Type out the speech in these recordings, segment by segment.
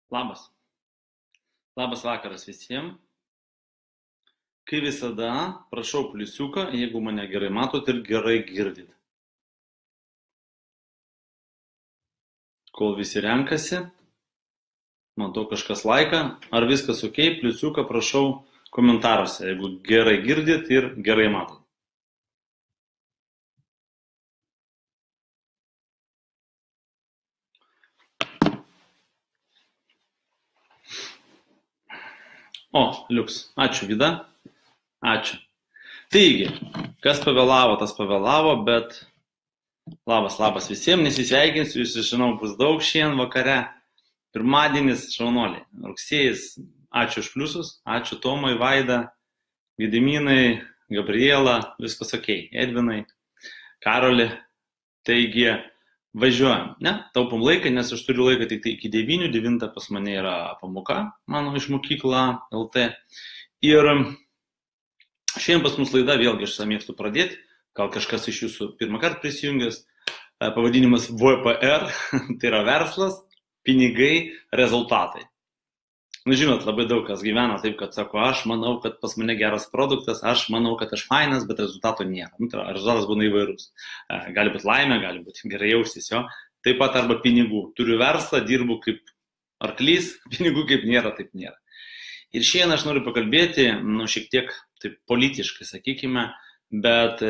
Labas. Labas vakaras visiems. Kai visada, prašau pliusiuką, jeigu mane gerai matot ir gerai girdit. Kol visi renkasi, matau kažkas laiką. Ar viskas ok, pliusiuką prašau komentaruose, jeigu gerai girdit ir gerai matot. O, liuks. Ačiū, Vida. Ačiū. Taigi, kas pavėlavo, tas pavėlavo, bet labas visiems, nesisveikinsiu, jūs žinau, bus daug šiandien vakare. Pirmadienis, šaunuoliai, rugsėjis, ačiū už pliusus, ačiū Tomai, Vaida, Gediminai, Gabriela, viskas ok, Edvinai, Karoli. Taigi, važiuojam, ne, taupom laiką, nes aš turiu laiką tik iki 9 pas mane yra pamoka, mano iš mokykla LT. Ir šiandien pas mus laida, vėlgi aš mėgstu pradėti, gal kažkas iš jūsų pirmą kartą prisijungęs, pavadinimas VPR, tai yra verslas, pinigai, rezultatai. Nu, žinot, labai daug kas gyvena taip, kad sako, aš manau, kad pas mane geras produktas, aš manau, kad aš fainas, bet rezultato nėra. Nu, tai rezultatas būna įvairus. Gali būti laimė, gali būti gerai jaustis jo. Taip pat arba pinigų. Turiu verslą, dirbu kaip arklys, pinigų kaip nėra, taip nėra. Ir šiandien aš noriu pakalbėti, nu, šiek tiek taip politiškai, sakykime, bet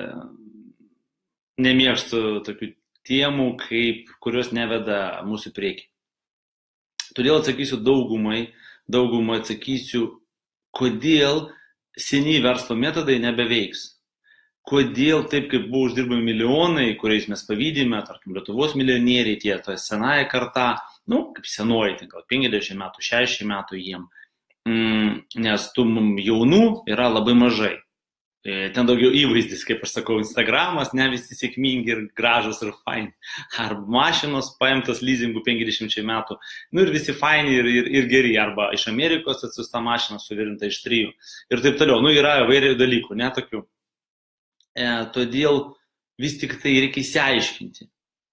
nemėgstu tokių temų, kurios neveda mūsų priekį. Todėl atsakysiu daugumai atsakysiu, kodėl seniai verslo metodai nebeveiks. Kodėl taip, kaip buvo uždirbami milijonai, kuriais mes pavydime, tarkim, Lietuvos milijonieriai, tie senąją kartą, nu, kaip senoji, gal 50 metų, 60 metų jiem, nes tų jaunų yra labai mažai. Ten daugiau įvaizdis, kaip aš sakau, Instagramas, ne visi sėkmingi ir gražus ir faini. Arba mašinos paimtas leasingų 50 metų, nu ir visi faini ir geri, arba iš Amerikos atsiusta mašina suvirinta iš 3 ir taip toliau. Nu, yra įvairių dalykų, ne tokių. Todėl vis tik tai reikia įsiaiškinti.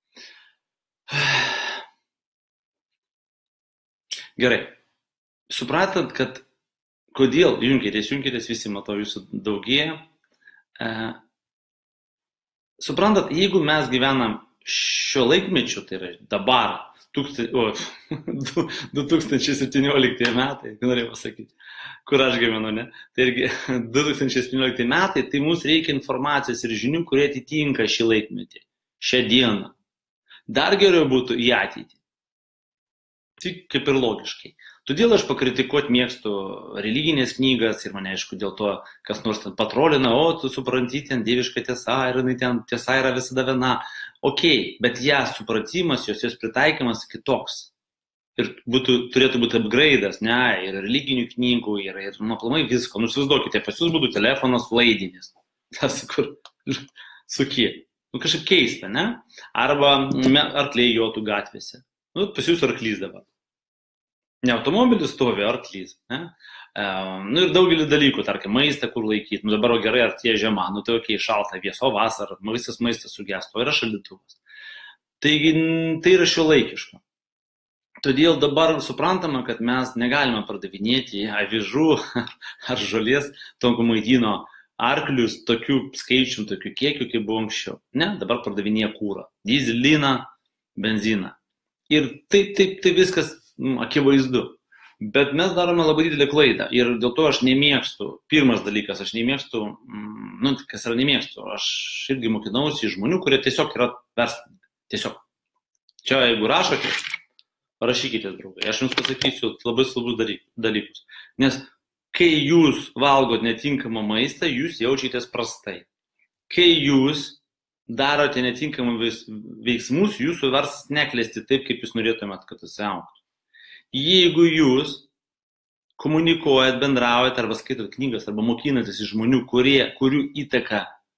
Gerai. Supratant, kad kodėl, junkitės, visi matau, jūsų daugėja. Suprantat, jeigu mes gyvenam šio laikmečiu, tai yra dabar, 2017 metai, norėjau pasakyti, kur aš gyvenu, ne? Tai irgi 2017 metai, tai mums reikia informacijos ir žinių, kurie atitinka šį laikmetį, šią dieną. Dar geriau būtų į ateitį. Tik kaip ir logiškai. Todėl aš pakritikuoti mėgstu religinės knygas ir mane, aišku, dėl to, kas nors ten patrolina, o tu supranti, ten dieviška tiesa ir ten tiesa yra visada viena. Ok, bet supratimas, jos pritaikymas kitoks. Ir turėtų būti upgrade'as, ne, ir religinių knygų, ir aplamai visko. Nu, įsivaizduokite, pas jūs būtų telefonas laidinis. Tas, kur sukie. Nu, kažkaip keista, ne? Arba arkliai jotų gatvėse. Nu, pas jūs arklys dabar. Ne automobilis stovi, arklys. Ne? Nu ir daugelį dalykų, tarkim, maistą, kur laikyti. Nu dabar gerai, ar tie žiema, nu tai ok, šalta vieso vasarą, visas maistas sugesto, yra šaldytuvas. Taigi, tai yra šiuolaikiška. Todėl dabar suprantama, kad mes negalime pardavinėti avižų ar žolės tonko maitino arklius tokių skaičių, tokių kiekių, kaip buvo anksčiau. Ne, dabar pardavinėja kūrą, dyzeliną, benziną. Ir tai viskas akivaizdu. Bet mes darome labai didelę klaidą ir dėl to aš nemėgstu, pirmas dalykas, aš nemėgstu, nu, kas yra nemėgstu, aš irgi mokinausi iš žmonių, kurie tiesiog yra verslininkai. Tiesiog. Čia jeigu rašote, parašykite, draugai. Aš jums pasakysiu labai svarbus dalykus. Nes kai jūs valgot netinkamą maistą, jūs jaučiatės prastai. Kai jūs darote netinkamą veiksmus, jūsų verslas neklesti taip, kaip jūs norėtumėt, kad jis augtų. Jeigu jūs komunikuojat, bendraujat, arba skaitot knygas, arba mokinatės iš žmonių, kurių įtaka,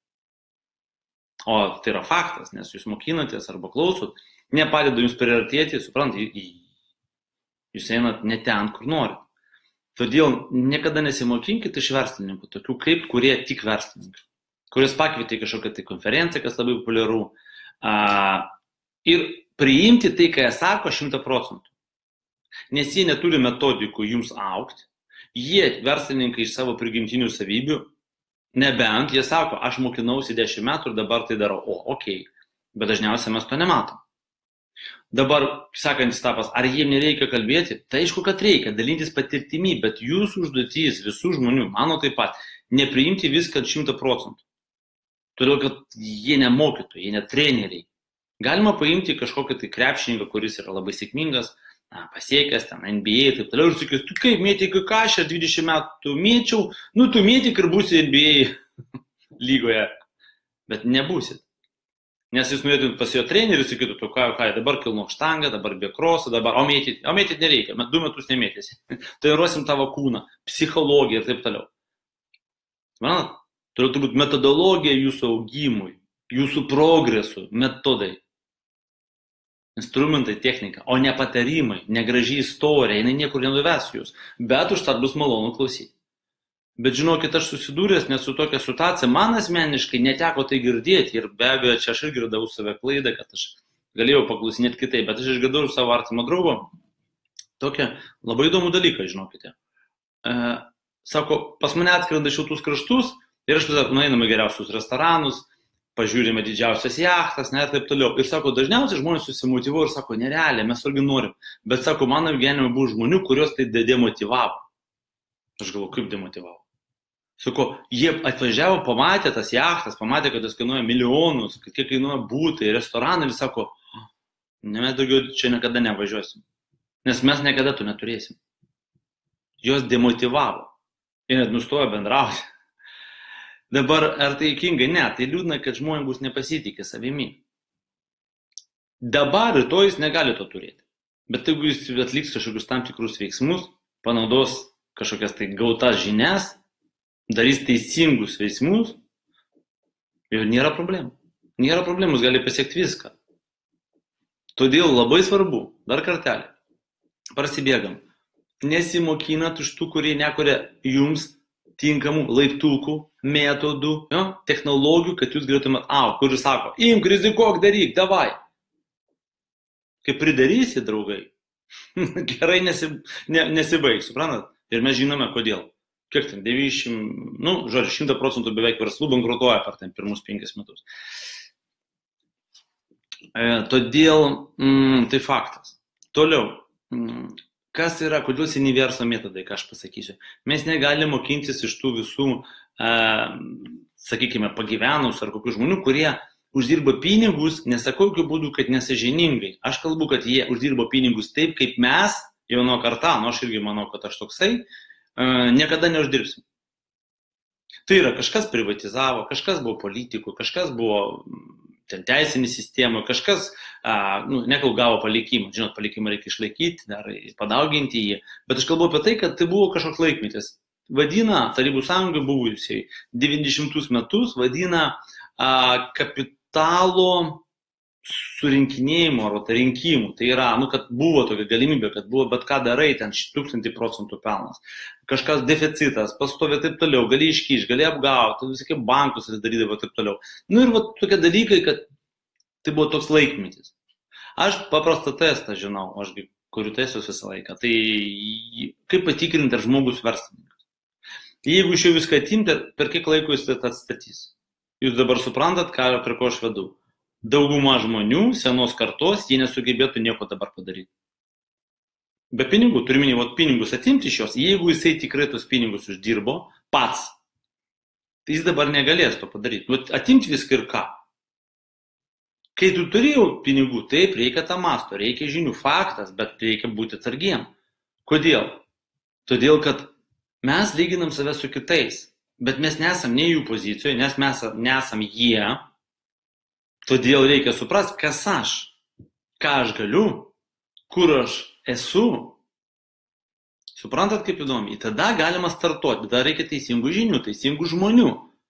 o tai yra faktas, nes jūs mokinatės arba klausot, nepadeda jums priartėti, suprantat, jūs einat ne ten, kur norit. Todėl niekada nesimokinkit iš verslininkų, tokių kaip, kurie tik verslininkai, kuris pakvietė kažkokią tai konferenciją, kas labai populiaru, ir priimti tai, ką jie sako 100%. Nes jie neturi metodikų jums aukti, jie verslininkai iš savo prigimtinių savybių, nebent jie sako, aš mokinausi 10 metų ir dabar tai darau. Okei. Bet dažniausiai mes to nematom. Dabar, sakantis tapas, ar jiem nereikia kalbėti? Tai aišku, kad reikia, dalintis patirtimi, bet jūsų užduotys, visų žmonių, mano taip pat, nepriimti viską 100%. Todėl, kad jie nemokytų, jie netreneriai. Galima paimti kažkokį tai krepšininką, kuris yra labai sėkmingas, pasiekęs ten NBA ir taip toliau, ir sakys, tu kaip mėtyk, ką aš 20 metų mėčiau, nu tu mėtyk ir būsi NBA lygoje, bet nebūsit. Nes jūs norėtumėt pas jo trenerių, sakytų, tu ką, dabar kilnok štangą, dabar bėkrosą, dabar, o mėtyt nereikia, 2 metus nemėtysi. Tai ruosim tavo kūną, psichologiją ir taip toliau. Manat, turėtų būti metodologija jūsų augimui, jūsų progresų, metodai. Instrumentai, technika, o ne patarimai, negraži istorija, jinai niekur nenuves jūs, bet užtat bus malonu klausyti. Bet žinokit, aš susidūręs nesu tokia situacija, man asmeniškai neteko tai girdėti ir be abejo, čia aš irgi radau save klaidą, kad aš galėjau paklausinėti kitaip, bet aš išgirdau savo artimo draugo tokią labai įdomų dalyką, žinokite. Sako, pas mane atskrenda šitus kraštus ir aš tada nueiname geriausius restoranus, pažiūrime didžiausias jachtas, ir taip toliau. Ir sako, dažniausiai žmonės susimotyvuoja ir sako, nerealiai, mes irgi norim. Bet sako, mano gyvenime buvo žmonių, kurios tai demotyvavo. Aš galvoju, kaip demotyvavo. Sako, jie atvažiavo, pamatė tas jachtas, pamatė, kad tas kainuoja milijonus, kad kiek kainuoja būtai, restoranai ir sako, ne, mes daugiau čia niekada nevažiuosim. Nes mes niekada to neturėsim. Jos demotyvavo. Ir net nustojo bendrauti. Dabar, ar tai juokinga? Ne, tai liūdna, kad žmonės nepasitikė savimi. Dabar rytoj jis negali to turėti. Bet jeigu jis atliks kažkokius tam tikrus veiksmus, panaudos kažkokias tai gautas žinias, darys teisingus veiksmus, ir nėra problemų. Nėra problemų, jis gali pasiekti viską. Todėl labai svarbu, dar kartelį, prasibėgam, nesimokinat iš tų, kurie nekuria jums tinkamų laiptukų, metodų, technologijų, kad jūs galėtumėt, kuris sako, imk, rizikuok, daryk, davai. Kai pridarysi, draugai, gerai nesibaigs, suprantat? Ir mes žinome, kodėl. Kiek ten, 100% beveik verslų bankrutuoja per pirmus 5 metus. Todėl, tai faktas. Toliau. Kas yra, kodėl Siniverso metodai, ką aš pasakysiu. Mes negalime mokintis iš tų visų, sakykime, pagyvenus ar kokių žmonių, kurie uždirba pinigus, nesakau jokių būdų, kad nesąžiningai. Aš kalbu, kad jie uždirba pinigus taip, kaip mes, jauno karta, aš irgi manau, kad aš toksai, niekada neuždirbsim. Tai yra, kažkas privatizavo, kažkas buvo politikų, kažkas buvo teisinį sistemą, kažkas, nekalbu, gavo palikimą. Žinot, palikimą reikia išlaikyti, dar padauginti jį. Bet aš kalbu apie tai, kad tai buvo kažkoks laikmetis. Vadina, Tarybų sąjunga buvusiai 90 metus, vadina kapitalo surinkinėjimo arba rinkimų. Tai yra, kad buvo tokia galimybė, kad buvo bet ką darai, ten 1000% pelnas. Kažkas deficitas, pastovi taip toliau, gali iškišti, gali apgauti, visokie bankus atidarydavo taip toliau. Ir tokie dalykai, kad tai buvo toks laikmetis. Aš paprastą testą žinau, aš kuriu testus visą laiką. Tai kaip patikrinti, ar žmogus verslininkas. Jeigu iš jau viską atimti, per kiek laiko jis tai atstatys? Jūs dabar suprantat, prie ko aš vedu. Dauguma žmonių, senos kartos, jie nesugebėtų nieko dabar padaryti. Be pinigų, turime pinigus atimti iš jos, jeigu jisai tikrai tos pinigus uždirbo pats, tai jis dabar negalės to padaryti. Atimti viską ir ką. Kai tu turėjau pinigų, taip, reikia tą masto, reikia žinių, faktas, bet reikia būti atsargiem. Kodėl? Todėl, kad mes lyginam save su kitais, bet mes nesam ne jų pozicijoje, nes mes nesam jie. Todėl reikia suprasti, kas aš, ką aš galiu, kur aš esu. Suprantat, kaip įdomi? Tada galima startuoti, bet tada reikia teisingų žinių, teisingų žmonių.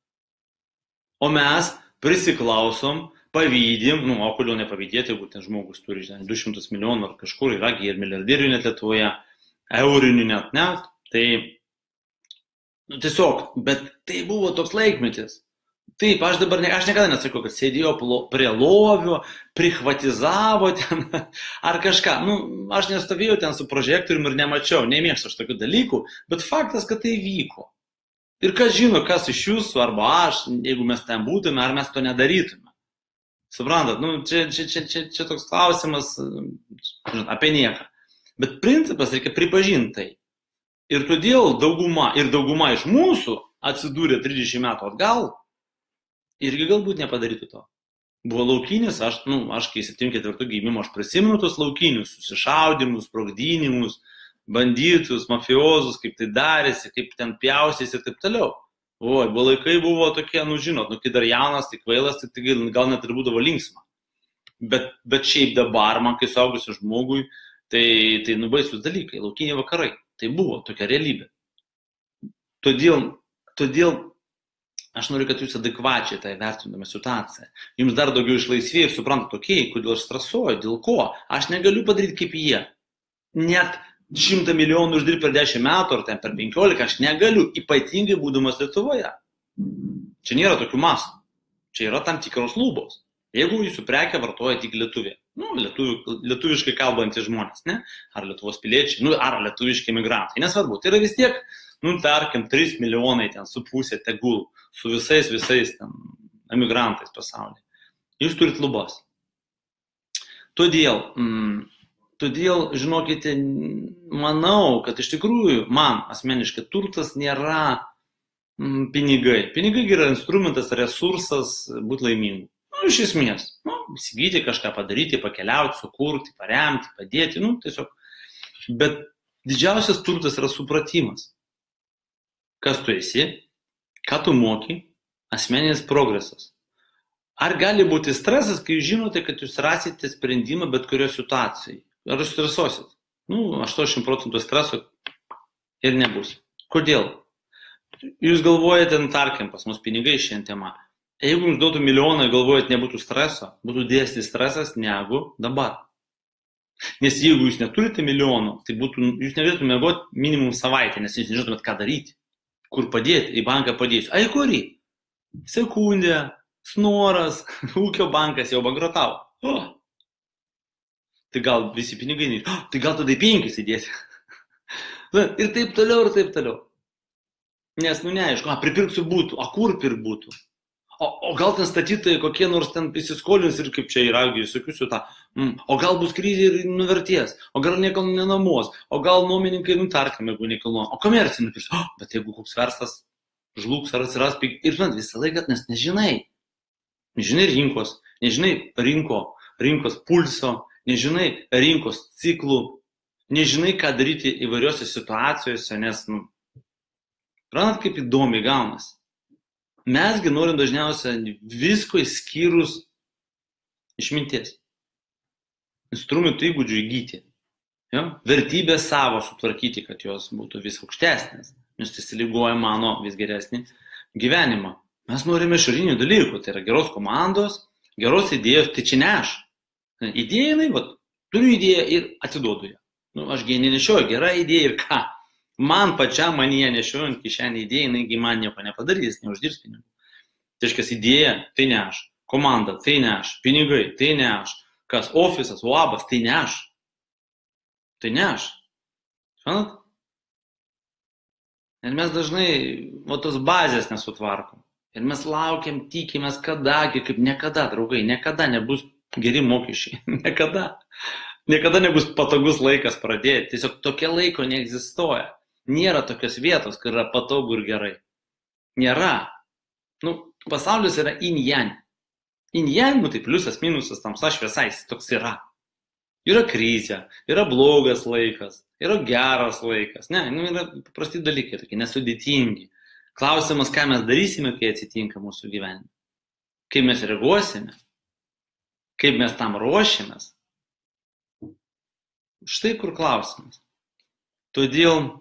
O mes prisiklausom, pavydim, o kodėl nepavydėti, jeigu ten žmogus turi 200 milijonų ar kažkur, yra ir milijardierių net Lietuvoje, eurinių net. Tai tiesiog, bet tai buvo toks laikmetis. Taip, aš dabar, aš niekada nesakau, kad sėdėjo prie lovio, prichvatizavo ten ar kažką. Nu, aš nestovėjau ten su prožektoriumi ir nemačiau, nemėgstu aš tokių dalykų, bet faktas, kad tai vyko. Ir kas žino, kas iš jūsų arba aš, jeigu mes ten būtume, ar mes to nedarytume. Suprantat, nu, čia toks klausimas apie nieką. Bet principas reikia pripažinti tai. Ir todėl dauguma iš mūsų atsidūrė 30 metų atgal, irgi galbūt nepadarytų to. Buvo laukinis, aš kai 74 gimimo, aš prisimenu tos laukinius susišaudimus, sprogdinimus, bandytus, mafiozus, kaip tai darėsi, kaip ten pjausys ir taip toliau. Oi, laikai buvo tokie, žinot, kai dar jaunas, tik kvailas, tai gal net ir būdavo linksma. Bet šiaip dabar, man kai suaugusiu žmogui, tai baisus dalykai, laukiniai vakarai. Tai buvo tokia realybė. Todėl aš noriu, kad jūs adekvačiai tai vertindami situaciją. Jums dar daugiau išlaisvėjai ir suprantate, kodėl aš stresuoju, dėl ko. Aš negaliu padaryti kaip jie. Net 100 milijonų uždirbti per 10 metų ar ten per 15, aš negaliu, ypatingai būdamas Lietuvoje. Čia nėra tokių mastų. Čia yra tam tikros lubos. Jeigu jūsų prekę vartoja tik lietuviai. Lietuviškai kalbantys žmonės, ne? Ar Lietuvos piliečiai, ar lietuviški emigrantai. Nesvarbu, tai yra vis tiek, tarkim, 3 milijonai ten su pusė tegul, su visais ten emigrantais pasaulyje. Jūs turit lubas. Todėl, žinokite, manau, kad iš tikrųjų man asmeniškai turtas nėra pinigai. Pinigai yra instrumentas, resursas būti laimingu. Iš esmės, įsigyti kažką, padaryti, pakeliauti, sukurti, paremti, padėti, tiesiog. Bet didžiausias turtas yra supratimas. Kas tu esi, ką tu moki, asmeninis progresas. Ar gali būti stresas, kai jūs žinote, kad jūs rasite sprendimą bet kurioje situacijai? Ar jūs stresuosit? 80% streso ir nebus. Kodėl? Jūs galvojate, tarkim, pas mus pinigai šiandien tema. Jeigu jums duotų milijoną, galvojat, nebūtų streso, būtų didesnis stresas negu dabar. Nes jeigu jūs neturite milijonų, tai jūs negalėtumėte miegoti minimum savaitę, nes jūs nežinotumėt, ką daryti, kur padėti, į banką padėsiu. Ai, kurį? Sekundė, snoras, ūkio bankas jau bankrotavo. Tai gal visi pinigai nėra. Tai gal tada į 5 įdėti. Ir taip toliau. Nes, neaišku, pripirksiu būtų, kur pirk būtų? O gal ten statytojai kokie nors ten įsiskolins ir kaip čia yra, visokius tą. O gal bus krizė ir nuverties, o gal niekam nenamos, o gal nuomininkai tarkim, jeigu nekilnojamo, o komercinį nupirks. Bet jeigu koks verslas žlugs ar atsiras, ir visą laiką, nes nežinai. Nežinai rinkos, nežinai rinkos pulso, nežinai rinkos ciklų, nežinai, ką daryti įvairiose situacijose, nes, pranat, kaip įdomiai gaunasi. Mesgi norim dažniausiai visko išskyrus išminties. Instrumentų įgūdžių įgyti. Vertybės savo sutvarkyti, kad jos būtų vis aukštesnės. Nes tai sąlygoja mano vis geresnį gyvenimą. Mes norime išorinių dalykų. Tai yra geros komandos, geros idėjos. Tai čia ne aš. Idėja, turiu idėją ir atiduodu ją. Aš nenešioju, gera idėja ir ką. Man pačiam manyje nešiojant kišenį idėją, jinai man nieko nepadarys, neuždirbs pinigų. Tai reiškia, idėja, tai ne aš. Komanda, tai ne aš. Pinigai, tai ne aš. Kas, ofisas, uabas, tai ne aš. Tai ne aš. Žinot? Ir mes dažnai tos bazės nesutvarkom. Ir mes laukiam, tikimės, kada, kaip niekada, draugai, niekada nebus geri mokesčiai. Niekada nebus patogus laikas pradėti. Tiesiog tokia laiko neegzistuoja. Nėra tokios vietos, kur yra patogu ir gerai. Nėra. Pasaulis yra yin-yang. Yin-yang, tai pliusas, minusas, tamsa, šviesa, jis toks yra. Yra krizė, yra blogas laikas, yra geras laikas. Ne, yra paprasti dalykai, tokie nesudėtingi. Klausimas, ką mes darysime, kai atsitinka mūsų gyvenime. Kaip mes reaguosime, kaip mes tam ruošimės. Štai kur klausimas. Todėl,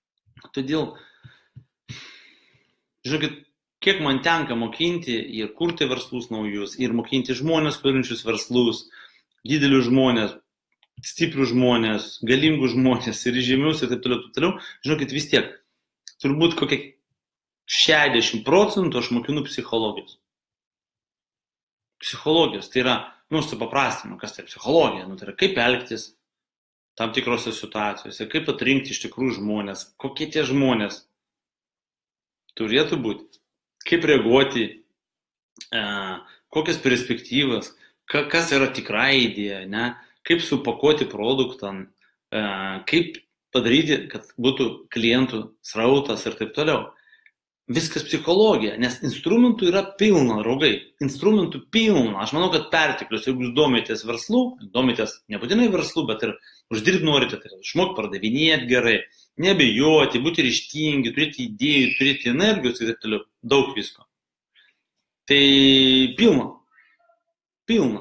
žinokit, kiek man tenka mokinti ir kurti verslus naujus, ir mokinti žmonės, turinčius verslus, didelius žmonės, stiprius žmonės, galingus žmonės, ir žemius, ir taip toliau. Žinokit, vis tiek, turbūt kokie 60% aš mokinu psichologijos. Psichologijos, tai yra, supaprastinu, kas tai psichologija, tai yra kaip elgtis tam tikrose situacijose, kaip atrinkti iš tikrųjų žmonės, kokie tie žmonės turėtų būti, kaip reaguoti, kokias perspektyvas, kas yra tikra idėja, ne? Kaip supakuoti produktą, kaip padaryti, kad būtų klientų srautas ir taip toliau. Viskas psichologija, nes instrumentų yra pilna, draugai. Instrumentų pilna. Aš manau, kad perteklius, jeigu jūs domitės verslu, domitės nebūtinai verslu, bet ir uždirbti norite, tai išmokti pardavinėti gerai, nebijoti, būti ryžtingi, turėti idėjų, turėti energijos ir taip toliau. Daug visko. Tai pilna. Pilna.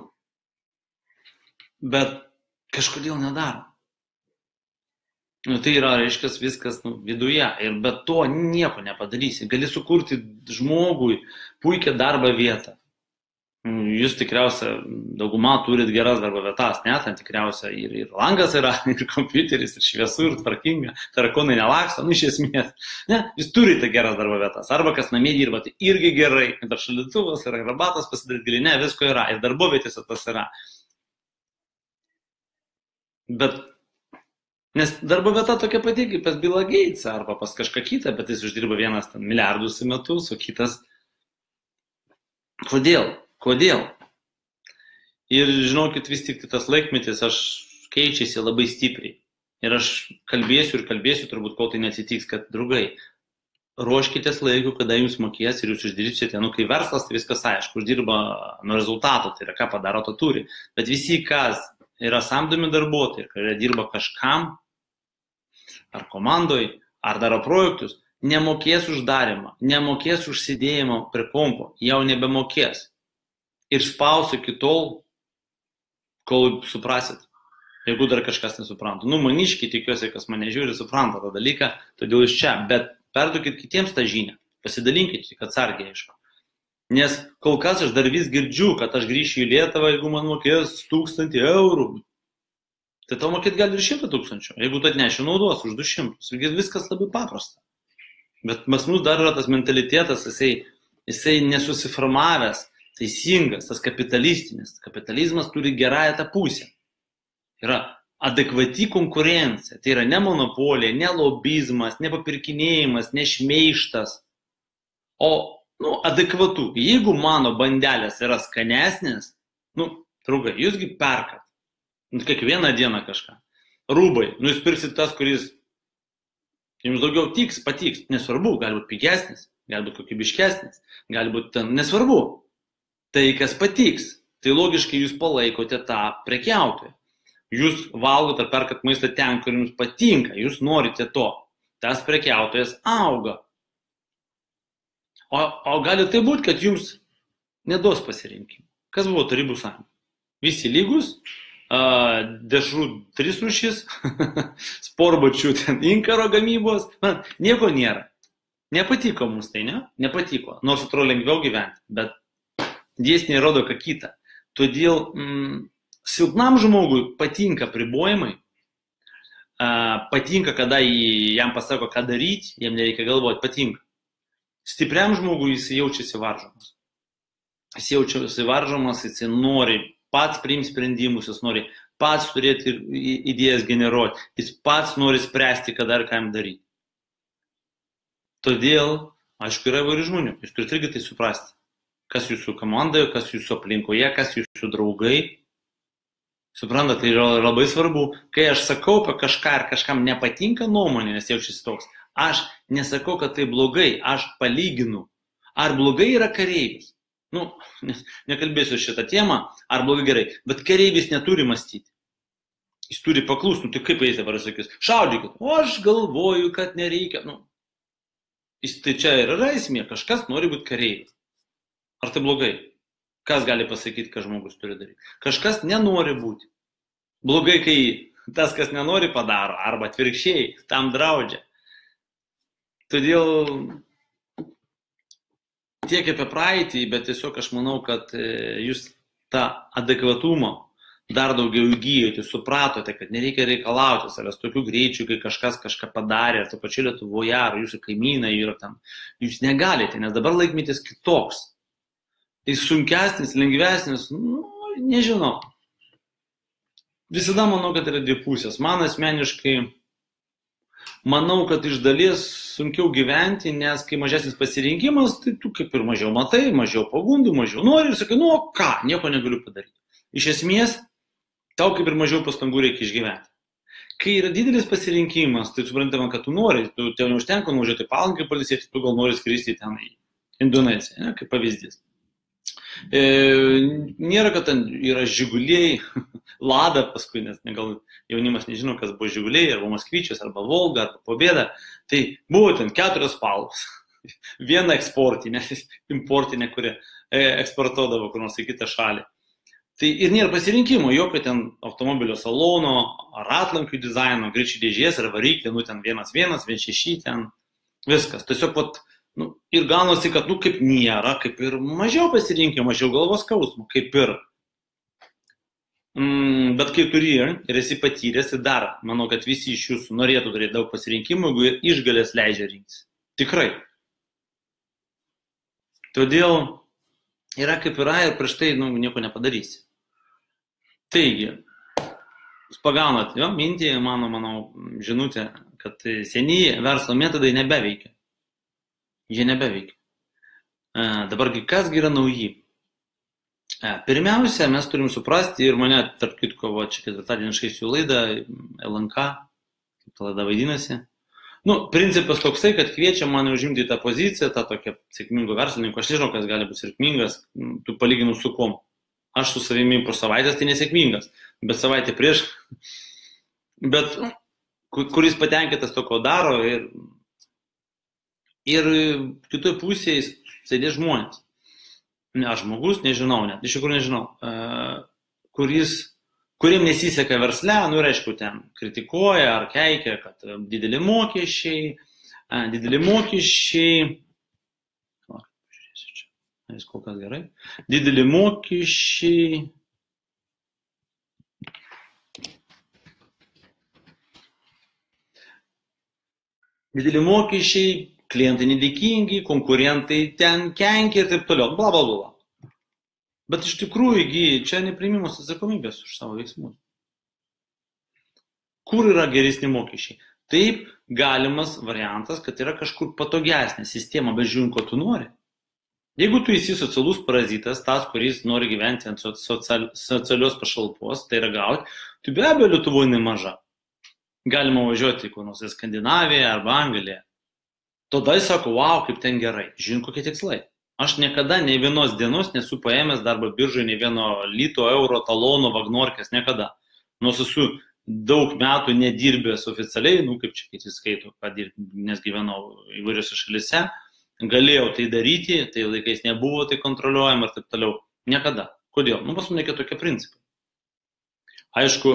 Bet kažkodėl nedaro. Tai yra, reiškia, viskas viduje ir be to nieko nepadarysi. Gali sukurti žmogui puikią darbo vietą. Jūs tikriausia, dauguma turit geras darbo vietas, ne? Ten tikriausia ir langas yra, ir kompiuteris, ir šviesu, ir tvarkinga, tarakonai nelaksto, iš esmės. Ne? Jūs turite geras darbo vietas. Arba kas namie dirba, tai irgi gerai. Dar šaldytuvas yra, rabatas pasidaryti gali, ne, visko yra. Ir darbovietėse tas yra. Bet nes darbo vieta tokia pati kaip pas Billą Gatesą arba pas kažką kitą, bet jis uždirba vienas milijardus į metus, o kitas. Kodėl? Ir žinokit, vis tik tas laikmetis keičiasi labai stipriai. Ir aš kalbėsiu, turbūt kol tai neatsitiks, kad draugai, ruoškitės laiku, kada jums mokės ir jūs uždirbsite. Kai verslas, tai viskas aišku, uždirba nuo rezultato, tai yra ką padaro, to turi. Bet visi, kas yra samdomi darbuotojai, kurie dirba kažkam, ar komandoj, ar daro projektus, nemokės uždarimą, nemokės užsidėjimo prie kompo, jau nebemokės. Ir spausiu iki tol, kol suprasit, jeigu dar kažkas nesupranta. Maniškiai, tikiuosi, kas mane žiūri, supranta tą dalyką, todėl iš čia, bet perduokit kitiems tą žinią, pasidalinkit, tik atsargiai, aišku. Nes kol kas aš dar vis girdžiu, kad aš grįšiu į Lietuvą, jeigu man mokės 1000 eurų. Tai tau mokėt gali ir 100 000, jeigu tu atneši naudos už 200. Viskas labai paprasta. Bet pas mus dar yra tas mentalitetas, jisai nesusiformavęs, teisingas, tas kapitalistinis. Kapitalizmas turi gerąją tą pusę. Yra adekvati konkurencija. Tai yra ne monopolija, ne lobizmas, ne papirkinėjimas, ne šmeižtas. O adekvatu. Jeigu mano bandelės yra skanesnės, draugai, jūsgi perkat. Kiekvieną dieną kažką. Rūbai, jūs pirksit tas, kuris jums daugiau patiks. Nesvarbu, gali būti pigesnis, gali būti kokybiškesnis, gali būti nesvarbu. Tai kas patiks, tai logiškai jūs palaikote tą prekiautoją. Jūs valgote ar perkat maistą ten, kur jums patinka, jūs norite to. Tas prekiautojas auga. O gali tai būti, kad jums neduos pasirinkimų. Kas buvo Tarybų sąjunga? Visi lygus, dešrų 3 rūšis, sportbačių inkaro gamybos, nieko nėra. Nepatiko mums tai, ne? Nepatiko, nors atrodo lengviau gyventi, bet dėsniai rodo ką kitą. Todėl silpnam žmogui patinka pribojimai, patinka, kada jam pasako, ką daryti, jam nereikia galvoti, patinka. Stipriam žmogui jis jaučiasi varžomas. Jis nori pats priimti sprendimus, jis nori pats turėti idėjas generuoti, jis pats nori spręsti, ką dar kam daryti. Todėl, aišku, yra įvairių žmonių, jūs turite irgi tai suprasti, kas jūsų komandoje, kas jūsų aplinkoje, kas jūsų draugai. Suprantate, tai yra labai svarbu, kai aš sakau apie kažką ir kažkam nepatinka nuomonė, nes jaučiasi toks, aš nesakau, kad tai blogai, aš palyginu, ar blogai yra kareivis. Nekalbėsiu šitą temą, ar blogai gerai, bet kareivis neturi mąstyti. Jis turi paklusti, tai kaip jis dabar sakys, šaudykit, o aš galvoju, kad nereikia. Tai čia yra esmė, kažkas nori būti kareivis. Ar tai blogai? Kas gali pasakyti, ką žmogus turi daryti? Kažkas nenori būti. Blogai, kai tas, kas nenori, padaro, arba atvirkščiai, tam draudžia. Todėl tiek apie praeitį, bet tiesiog aš manau, kad jūs tą adekvatumą dar daugiau įgyjote, supratote, kad nereikia reikalauti savęs tokių greičių, kai kažkas kažką padarė, ar to pačiu Lietuvoje, ar jūsų kaimynai yra tam. Jūs negalite, nes dabar laikmetis kitoks. Tai sunkesnis, lengvesnis, nežinau. Visada manau, kad yra dvi pusės. Man asmeniškai, manau, kad iš dalies sunkiau gyventi, nes kai mažesnis pasirinkimas, tai tu kaip ir mažiau matai, mažiau pagundų, mažiau nori ir sakai, ką, nieko negaliu padaryti. Iš esmės, tau kaip ir mažiau pastangų reikia išgyventi. Kai yra didelis pasirinkimas, tai suprantama, kad tu nori, tau neužtenka nuvažiuoti Palangą pailsėti, tu gal nori skristi ten į Indoneziją, kaip pavyzdys. Nėra, kad ten yra Žiguliai, Lada paskui, nes gal jaunimas nežino, kas buvo Žiguliai, arba Moskvyčius, arba Volga, arba Pobėda. Tai buvo ten 4 spalvos. Viena eksportinė, importinė, kuri eksportuodavo kur nors į kitą šalį. Tai ir nėra pasirinkimo, jokio ten automobilio salono, ar atlankių dizaino, greičių dėžės, ar variklio, ten 1.1, 1.6, ten viskas. Tiesiog ir gaunasi, kad kaip nėra, kaip ir mažiau pasirinkimo, mažiau galvos skausmo, kaip ir. Bet kai turi ir esi patyręs, tai dar, manau, kad visi iš jūsų norėtų turėti daug pasirinkimų, jeigu ir išgalės leidžia rinktis. Tikrai. Todėl yra kaip yra ir prieš tai nieko nepadarysi. Taigi, pagaunat mintį, manau, žinutę, kad senieji verslo metodai nebeveikia. Jie nebeveikia. Dabargi, kasgi yra nauji? Pirmiausia, mes turim suprasti ir mane, tarp kitko, čia ketvirtadieniškai laidą, LNK, kaip ta laida vaidinasi. Principas toksai, kad kviečia mane užimti tą poziciją, tą tokią sėkmingo verslininko. Aš nežinau, kas gali būti sėkmingas, tu palyginus su kom. Aš su savimi po savaitės tai nesėkmingas, bet savaitę prieš, bet kuris patenkintas to, ko daro ir kitoj pusėje sėdės žmonės. Aš žmogus, nežinau net, iš tikrųjų nežinau, kuriem nesiseka versle, ir aišku, ten kritikuoja ar keikia, kad dideli mokesčiai, jis kol kas gerai. Dideli mokesčiai. Dideli mokesčiai, klientai nedėkingi, konkurentai ten kenkia ir taip toliau. Bla, bla, bla. Bet iš tikrųjų, čia nepriimimas atsakomybės už savo veiksmus. Kur yra geresni mokesčiai? Taip, galimas variantas, kad yra kažkur patogesnė sistema, bet žiūrint, ko tu nori. Jeigu tu esi socialus parazitas, tas, kuris nori gyventi ant socialios pašalpos, tai yra gauti, tu be abejo Lietuvoje nemaža. Galima važiuoti į nors Skandinaviją arba Angliją. Tada jis sako, wow, kaip ten gerai, žinot, kokie tikslai. Aš niekada nei vienos dienos nesu paėmęs darbo biržoje, nei vieno lito, euro, talono, vagnorkės, niekada. Nors esu daug metų nedirbęs oficialiai, kaip čia kiti skaito, nes gyvenau įvairiose šalise. Galėjau tai daryti, tai laikais nebuvo tai kontroliuojama ir taip toliau. Niekada. Kodėl? Pas mane tokie principai. Aišku,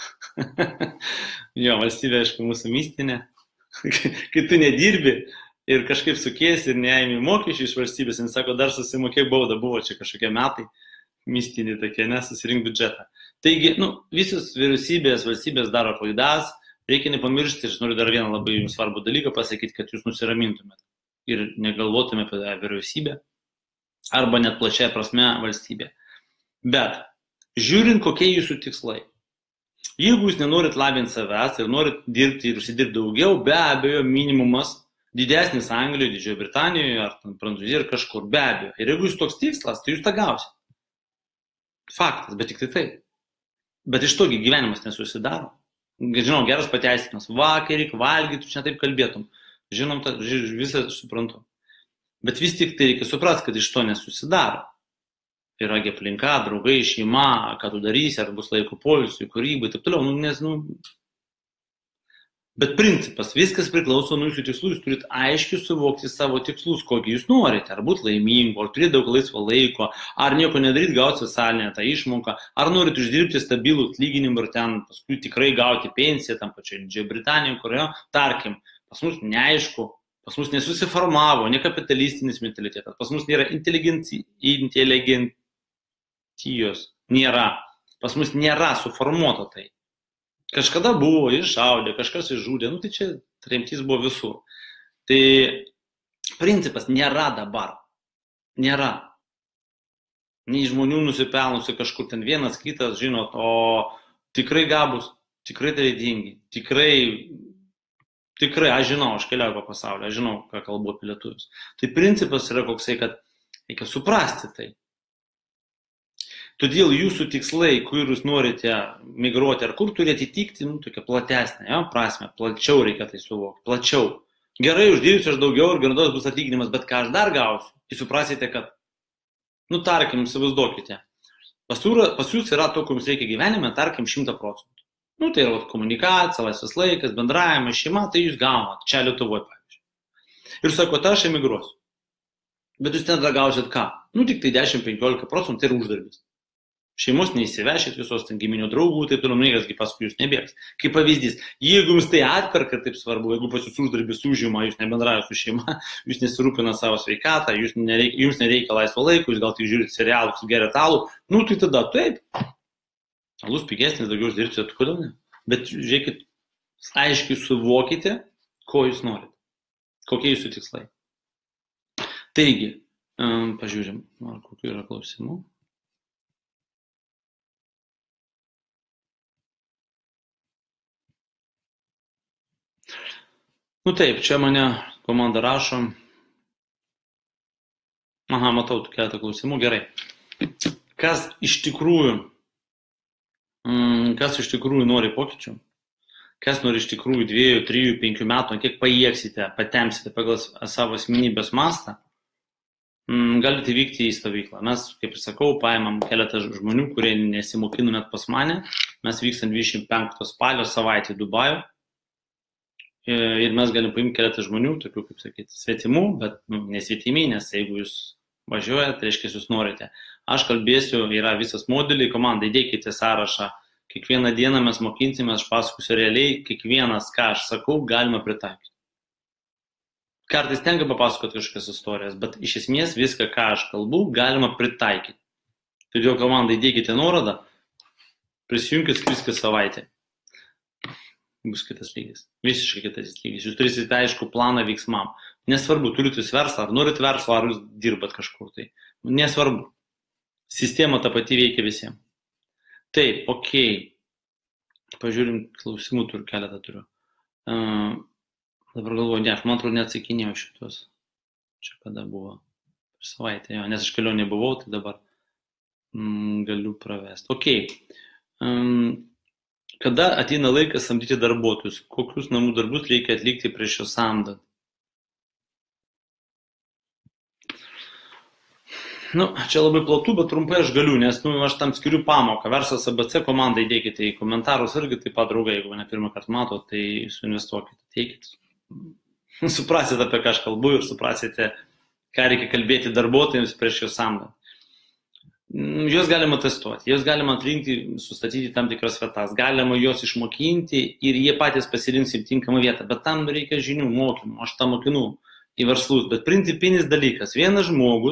valstybė, aišku, mūsų mistinė. Kai tu nedirbi ir kažkaip sukiesi ir neėmė mokesčių iš valstybės, jis sako, dar susimokėk baudą, buvo čia kažkokie metai, mistiniai tokie, susirink biudžetą. Taigi, visos vyriausybės, valstybės daro klaidas, reikia nepamiršti, aš noriu dar vieną labai jums svarbų dalyką pasakyti, kad jūs nusiramintumėte. Ir negalvotume apie vyriausybę, arba net plačiai prasme valstybę. Bet, žiūrint, kokie jūsų tikslai. Jeigu jūs nenorit labinti savęs ir norit dirbti ir užsidirbti daugiau, be abejo, minimumas didesnis Anglijoje, Didžiojo Britanijoje, ar Prancūzijoje, ar kažkur, be abejo. Ir jeigu jūs toks tikslas, tai jūs tą gausite. Faktas, bet tik tai taip. Bet iš togi gyvenimas nesusidaro. Žinau, geras pateisinimas, vakarį, valgyti, tu čia taip kalbėtum. Žinom, visą suprantu. Bet vis tik tai reikia suprasti, kad iš to nesusidaro. Yra aplinka, draugai, šeima, ką tu darysi, ar bus laiko poilsiui, kūrybai, taip toliau. Bet principas, viskas priklauso nuo jūsų tikslų, jūs turite aiškiai suvokti savo tikslus, kokį jūs norite, ar būti laimingu, ar turite daug laisvo laiko, ar nieko nedaryti, gauti socialinę tą išmoką, ar norite uždirbti stabilų atlyginimą ir ten paskui tikrai gauti pensiją, tam pačiai Didžiojo Britanijoje, kurioje, tarkim, pas mus neaišku, pas mus nesusiformavo, nekapitalistinis mentalitetas, pas mus nėra inteligencijos, nėra. Pas mus nėra suformuota tai. Kažkada buvo iššaudė, kažkas išžudė, nu tai čia tremtys buvo visur. Tai principas nėra dabar. Nėra. Nei žmonių nusipelnusi kažkur ten vienas, kitas, žinot, o tikrai gabus, tikrai talentingi, tikrai, aš žinau, aš keliauju po pasaulį, aš žinau, ką kalbu apie lietuvius. Tai principas yra koksai, kad reikia suprasti tai. Todėl jūsų tikslai, kur jūs norite migruoti ar kur, turi atitikti, tokia platesnė prasme, plačiau reikia tai suvokti, plačiau. Gerai, uždirbsiu aš daugiau ir garantuotas bus atlyginimas, bet ką aš dar gausiu, tai suprasite, kad, tarkim, įsivaizduokite, pas jūs yra to, ko jums reikia gyvenime, tarkim, 100%. Tai yra komunikacija, laisvas laikas, bendravimas, šeima, tai jūs gaunat, čia Lietuvoje, pavyzdžiui. Ir sakote, aš emigruosiu. Bet jūs ten dar gausit ką? Tik tai 10-15% tai yra uždarbis. Šeimos neįsivešit visos ten giminių draugų, taip toliau, niekas paskui jūs nebėgs. Kaip pavyzdys, jeigu jums tai atperka, taip svarbu, jeigu pas jūs uždarbis užima, jūs nebendraujate su šeima, jūs nesirūpina savo sveikatą, jums nereikia laisvo laiko, jūs gal tik žiūrit serialus, geriat alų, tai tada taip. Alus pigesnis, daugiau uždirbsite, kodėl ne? Bet žiūrėkit, aiškiai suvokite, ko jūs norit, kokie jūsų tikslai. Taigi, pažiūrim, ar kokių yra klausimų. Taip, čia mane komanda rašo. Aha, matau keletą klausimų, gerai. Kas iš tikrųjų nori pokyčių? Kas nori iš tikrųjų 2, 3, 5 metų, kiek pajėgsite, patemsite pagal savo asmenybės mastą, galite vykti į stovyklą. Mes, kaip ir sakau, paimam keletą žmonių, kurie nesimokino net pas mane. Mes vykstam 25 spalio savaitę į Dubajų. Ir mes galim paimti keletą žmonių, tokių, kaip sakyti, svetimų, bet nesvetimi, nes jeigu jūs važiuojate, tai reiškia, jūs norite. Aš kalbėsiu, yra visas modeliai, komanda, įdėkite sąrašą. Kiekvieną dieną mes mokinsime, aš pasakosiu realiai, kiekvienas, ką aš sakau, galima pritaikyti. Kartais tenka papasakoti kažkokias istorijas, bet iš esmės viską, ką aš kalbu, galima pritaikyti. Todėl komanda, įdėkite nuorodą, prisijungkite viską savaitę. Bus kitas lygis. Visiškai kitas lygis. Jūs turite aišku planą veiksmam. Nesvarbu, turite jūs verslą, ar norit verslą, ar jūs dirbat kažkur tai. Nesvarbu. Sistema ta pati veikia visiems. Taip, okei. Pažiūrim, klausimų keletą turiu. Dabar galvoju, aš man atrodo neatsakinėjau šitos. Čia kada buvo? Per savaitę, nes aš kelionėje buvau, tai dabar galiu pravesti. Okei. Kada ateina laikas samdyti darbuotojus? Kokius namų darbus reikia atlikti prieš juos samdant? Čia labai platu, bet trumpai aš galiu, nes aš tam skiriu pamoką. Verslas ABC komandą įdėkite į komentarus irgi taip pat draugai, jeigu mane pirmą kartą mato, tai suinvestuokite, teikite. Suprasite, apie ką aš kalbu ir suprasite, ką reikia kalbėti darbuotojams prieš juos samdant. Juos galima testuoti, juos galima atrinkti, sustatyti tam tikras vietas, galima juos išmokinti ir jie patys pasirinks į tinkamą vietą, bet tam reikia žinių, mokymų, aš tą mokinu į verslus, bet principinis dalykas, vienas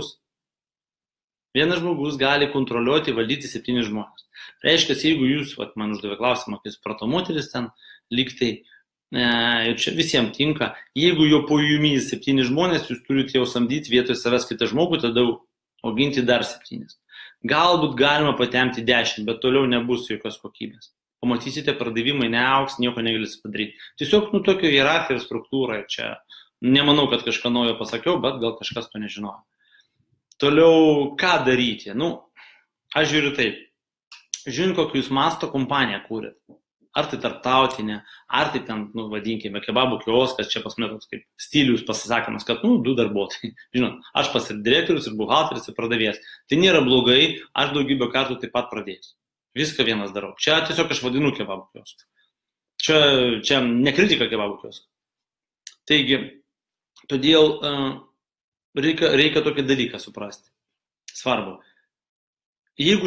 žmogus gali kontroliuoti, valdyti 7 žmonės. Reiškia, jeigu jūs, man uždavė klausimą, kai suprato moteris ten, lygtai, čia visiems tinka, jeigu jo po jumis 7 žmonės, jūs turite jau samdyti vietoj savęs kitą žmogų, tada auginti dar 7. Galbūt galima patemti 10, bet toliau nebus jokios kokybės. Pamatysite, pardavimai neauks, nieko negalės padaryti. Tiesiog, tokia hierarchija ir struktūra. Čia nemanau, kad kažką naujo pasakiau, bet gal kažkas to nežinojo. Toliau, ką daryti? Aš žiūriu taip. Žiūrint, kokį jūs masto kompaniją kūrėt. Ar tai tarptautinė, ar tai ten, vadinkime, kebabų kioskas, čia pas mane toks kaip stilius pasisakymas, kad, 2 darbuotojai. Žinot, aš pas ir direktorius, ir buhalteris, ir pradavėjas. Tai nėra blogai, aš daugybę kartų taip pat pradėsiu. Viską vienas darau. Čia tiesiog aš vadinu kebabų kioską. Čia ne kritika kebabų kioską. Taigi, todėl reikia tokį dalyką suprasti. Svarbu. Jeigu